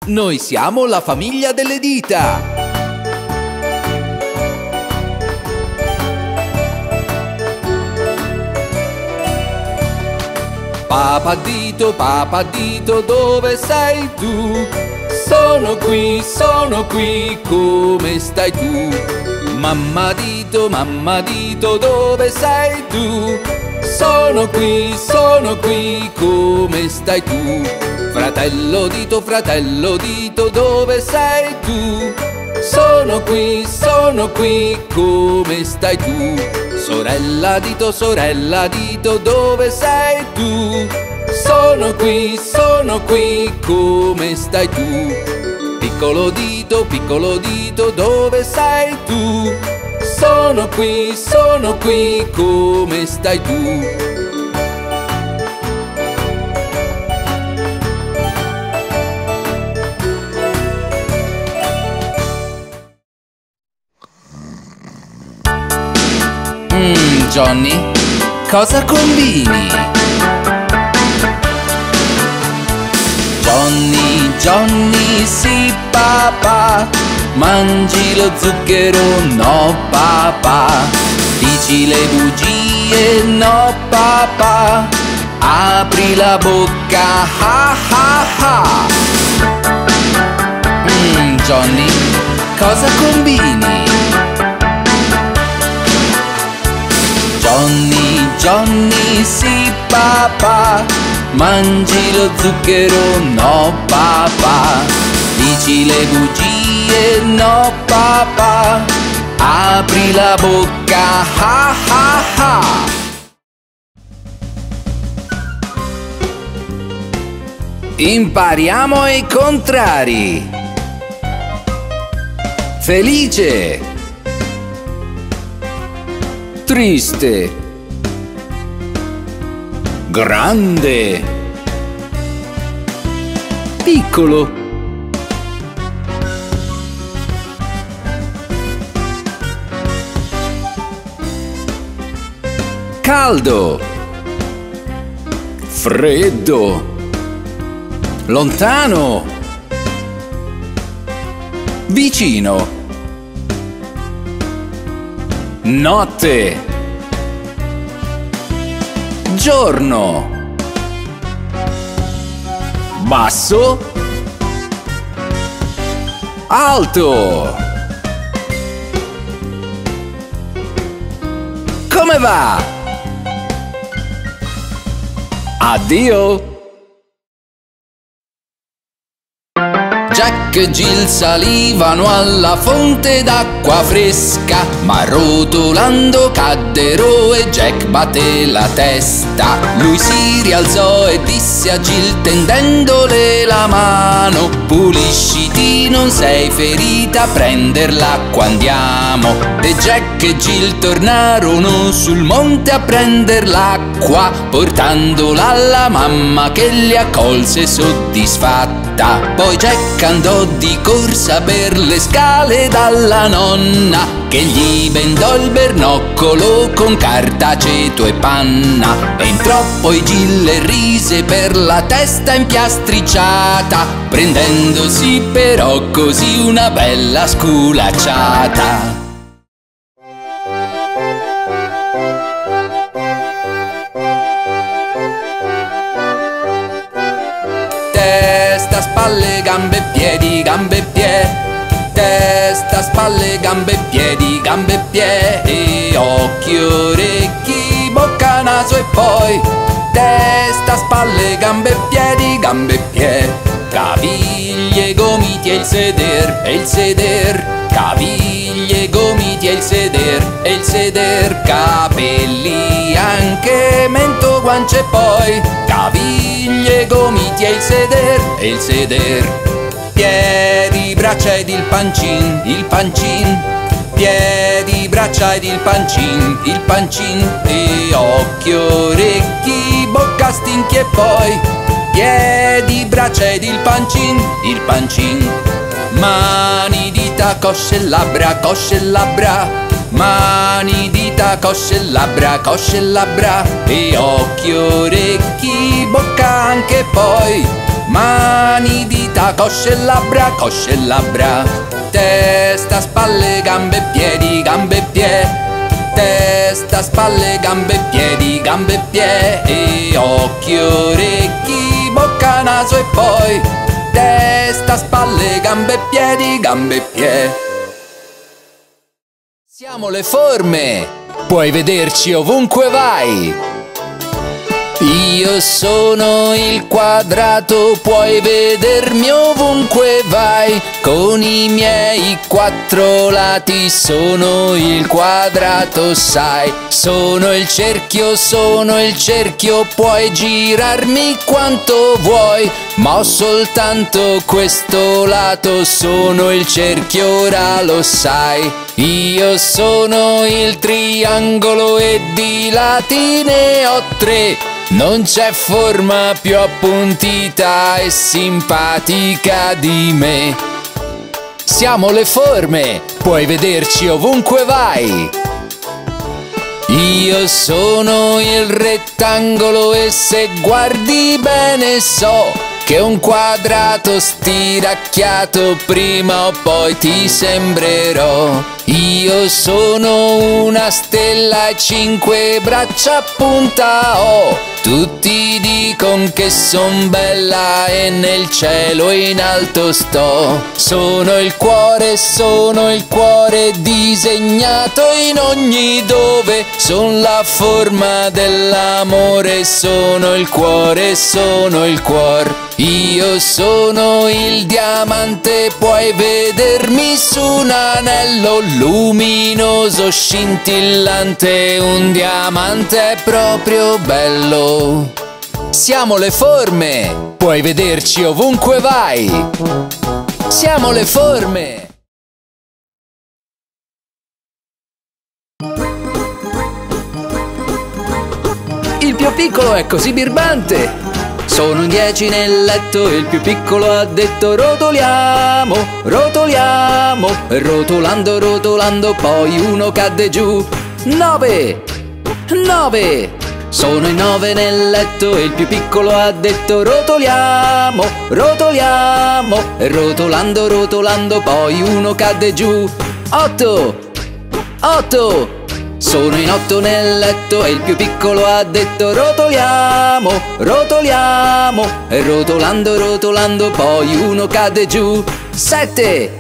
Noi siamo la famiglia delle dita. Papà dito, dove sei tu? Sono qui, come stai tu? Mamma dito, dove sei tu? Sono qui, come stai tu? Fratello dito, dove sei tu? Sono qui, come stai tu? Sorella dito, dove sei tu? Sono qui, come stai tu? Piccolo dito, dove sei tu? Sono qui, come stai tu? Johnny, cosa combini? Johnny, sì papà, mangi lo zucchero, no papà. Dici le bugie, no papà. Apri la bocca, ha ha ha. Johnny, cosa combini? Johnny, sì papà, mangi lo zucchero, no papà. Dici le bugie, no papà. Apri la bocca, ha ha ha. Impariamo i contrari. Felice, triste, grande, piccolo, caldo, freddo, lontano, vicino, notte, giorno, basso, alto. Come va? Addio. Jack e Jill salivano alla fonte d'acqua fresca, ma rotolando caddero e Jack batté la testa. Lui si rialzò e disse a Jill tendendole la mano: pulisciti, non sei ferita, a prender l'acqua andiamo. E Jack e Jill tornarono sul monte a prender l'acqua, portandola alla mamma che li accolse soddisfatta. Poi Jack andò di corsa per le scale dalla nonna, che gli bendò il bernoccolo con carta, aceto e panna. Entrò poi Jill e rise per la testa impiastricciata, prendendosi però così una bella sculacciata. Testa, spalle, gambe, piedi, testa, spalle, gambe, piedi, e occhi, orecchi, bocca, naso e poi testa, spalle, gambe, piedi, caviglie, gomiti e il seder, caviglie, gomiti e il seder, capelli, anche mento, guance e poi caviglie, gomiti e il seder, piedi, braccia ed il pancin, piedi, braccia ed il pancin, e occhi, orecchi, bocca, stinchi e poi piedi, braccia ed il pancin, mani, dita, cosce e labbra, mani, dita, cosce e labbra, e occhi, orecchi, bocca anche poi, mani, dita, testa, cosce e labbra. Testa, spalle, gambe, piedi, gambe, piedi. Testa, spalle, gambe, piedi, gambe, piedi. Occhi, orecchi, bocca, naso e poi testa, spalle, gambe, piedi, gambe, piedi. Siamo le forme, puoi vederci ovunque vai. Io sono il quadrato, puoi vedermi ovunque vai. Con i miei 4 lati sono il quadrato, sai. Sono il cerchio, puoi girarmi quanto vuoi. Ma ho soltanto questo lato, sono il cerchio, ora lo sai. Io sono il triangolo e di lati ne ho 3. Non c'è forma più appuntita e simpatica di me. Siamo le forme, puoi vederci ovunque vai. Io sono il rettangolo e se guardi bene so che un quadrato stiracchiato prima o poi ti sembrerò. Io sono una stella e 5 braccia a punta ho. Tutti dicon che son bella e nel cielo in alto sto. Sono il cuore disegnato in ogni dove. Son la forma dell'amore, sono il cuore, sono il cuor. Io sono il diamante, puoi vedermi su un anello luminoso, scintillante, un diamante è proprio bello. Siamo le forme, puoi vederci ovunque vai. Siamo le forme. Il più piccolo è così birbante. Sono in 10 nel letto e il più piccolo ha detto rotoliamo, rotoliamo. Rotolando, rotolando, poi uno cadde giù. 9, 9. Sono in 9 nel letto e il più piccolo ha detto rotoliamo, rotoliamo. Rotolando, rotolando, poi uno cadde giù. 8, 8. Sono in 8 nel letto e il più piccolo ha detto rotoliamo, rotoliamo. Rotolando, rotolando, poi uno cade giù. 7,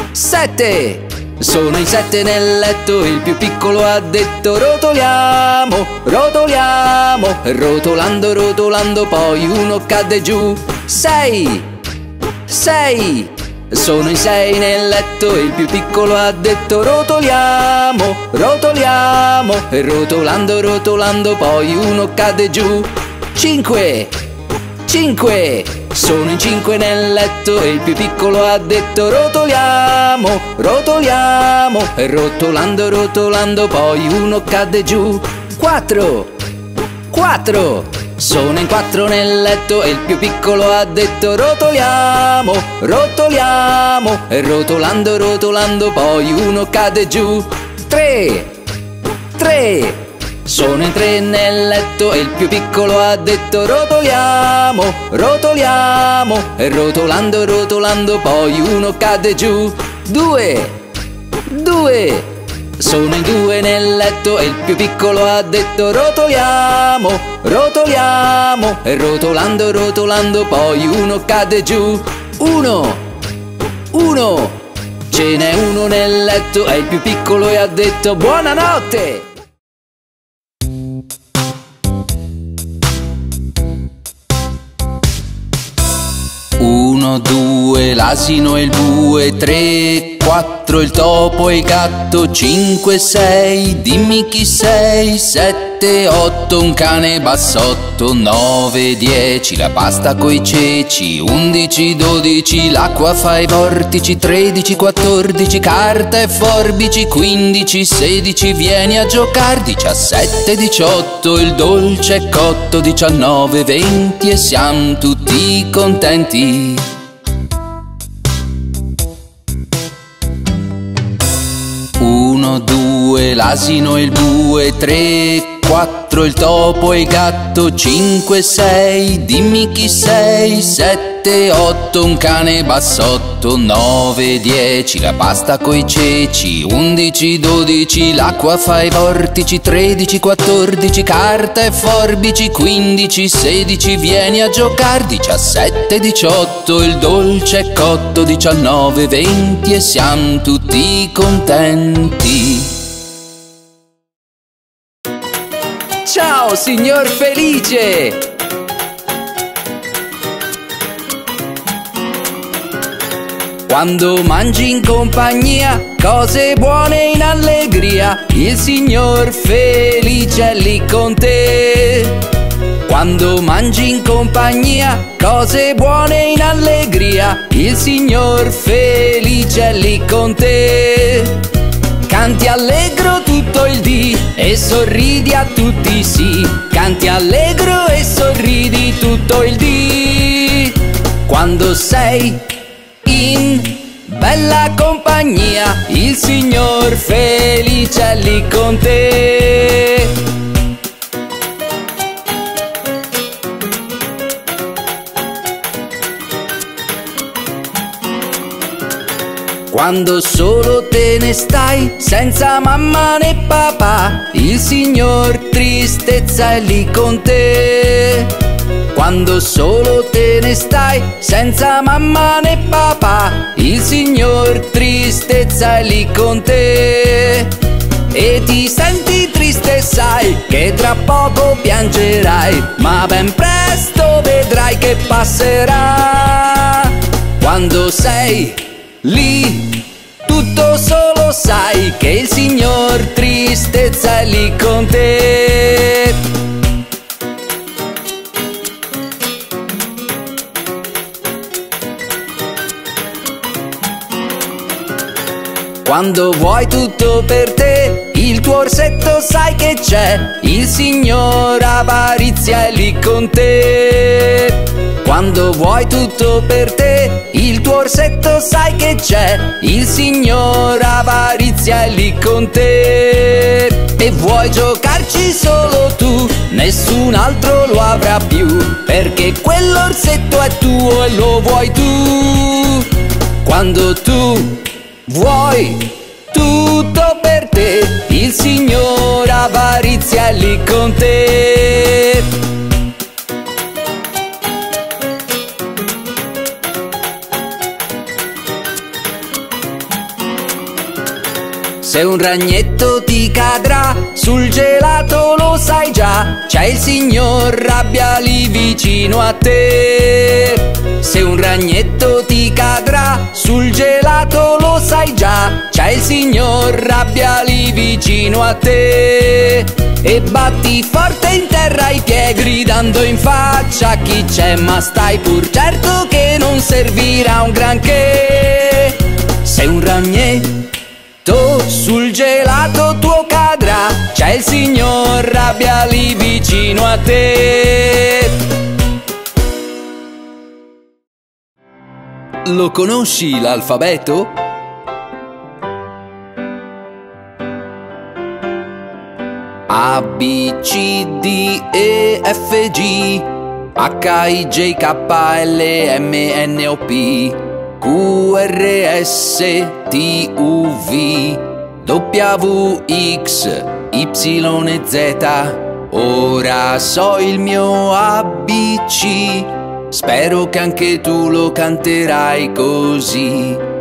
7. Sono in 7 nel letto e il più piccolo ha detto rotoliamo, rotoliamo. Rotolando, rotolando, poi uno cade giù. 6, 6. Sono in 6 nel letto e il più piccolo ha detto rotoliamo, rotoliamo. Rotolando, rotolando, poi uno cade giù. 5, 5. Sono in 5 nel letto e il più piccolo ha detto rotoliamo, rotoliamo. Rotolando, rotolando, poi uno cade giù. 4, 4. Sono in 4 nel letto e il più piccolo ha detto rotoliamo, rotoliamo. Rotolando, rotolando, poi uno cade giù. 3, 3. Sono in 3 nel letto e il più piccolo ha detto rotoliamo, rotoliamo. Rotolando, rotolando, poi uno cade giù. 2, 2. Sono in 2 nel letto e il più piccolo ha detto rotoliamo, rotoliamo. Rotolando, rotolando, poi uno cade giù. 1, 1. Ce n'è uno nel letto e il più piccolo ha detto buonanotte. 1, 2, l'asino e il bue. 3, 4, il topo e il gatto. 5, 6, dimmi chi sei. 7, 8, un cane bassotto. 9, 10, la pasta coi ceci. 11, 12, l'acqua fa i vortici. 13, 14, carta e forbici. 15, 16, vieni a giocare. 17, 18, il dolce è cotto. 19, 20 e siamo tutti contenti. 1, 2, l'asino e il bue. 3, 4 il topo e il gatto, 5, 6, dimmi chi sei, 7, 8 un cane bassotto, 9, 10 la pasta coi ceci, 11, 12 l'acqua fa i vortici, 13, 14 carta e forbici, 15, 16 vieni a giocare, 17, 18 il dolce è cotto, 19, 20 e siamo tutti contenti. Ciao signor Felice! Quando mangi in compagnia cose buone in allegria, il signor Felice è lì con te. Quando mangi in compagnia cose buone in allegria, il signor Felice è lì con te. Canti allegro tutto il dì e sorridi a tutti sì. Canti allegro e sorridi tutto il dì. Quando sei in bella compagnia, il signor Felice è lì con te. Quando solo te ne stai, senza mamma né papà, il signor Tristezza è lì con te. Quando solo te ne stai, senza mamma né papà, il signor Tristezza è lì con te. E ti senti triste, sai che tra poco piangerai, ma ben presto vedrai che passerà. Quando sei lì, tutto solo sai che il signor Tristezza è lì con te. Quando vuoi tutto per te, il tuo orsetto sai che c'è, il signor Avarizia è lì con te. Quando vuoi tutto per te, il tuo orsetto sai che c'è, il signor Avarizia è lì con te. E vuoi giocarci solo tu, nessun altro lo avrà più, perché quell'orsetto è tuo e lo vuoi tu. Quando tu vuoi tutto per te, il signor Avarizia è lì con te. Se un ragnetto ti cadrà sul gelato lo sai già, c'è il signor Rabbia lì vicino a te. Se un ragnetto ti cadrà sul gelato lo sai già, c'è il signor Rabbia lì vicino a te. E batti forte in terra i piedi gridando in faccia a chi c'è, ma stai pur certo che non servirà un granché. Se un ragnetto sul gelato tuo cadrà, c'è il signor Rabbia lì vicino a te. Lo conosci l'alfabeto? A, B, C, D, E, F, G, H, I, J, K, L, M, N, O, P, Q, R, S, T, U, V, W, X, Y e Z. Ora so il mio ABC, spero che anche tu lo canterai così.